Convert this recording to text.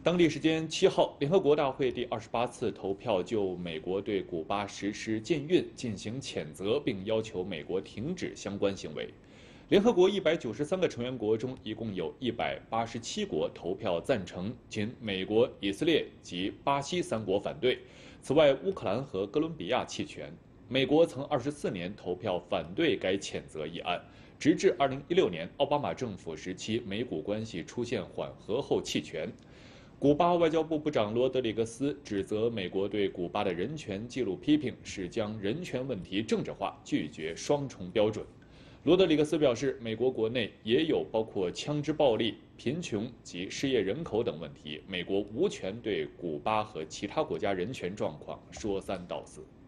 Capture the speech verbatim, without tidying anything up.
当地时间七号，联合国大会第二十八次投票就美国对古巴实施禁运进行谴责，并要求美国停止相关行为。联合国一百九十三个成员国中，一共有一百八十七国投票赞成，仅美国、以色列及巴西三国反对。此外，乌克兰和哥伦比亚弃权。美国曾二十四年投票反对该谴责议案，直至二零一六年奥巴马政府时期美古关系出现缓和后弃权。古巴外交部部长罗德里格斯指责美国对古巴的人权记录批评是将人权问题政治化，拒绝双重标准。罗德里格斯表示，美国国内也有包括枪支暴力、贫穷及失业人口等问题，美国无权对古巴和其他国家人权状况说三道四。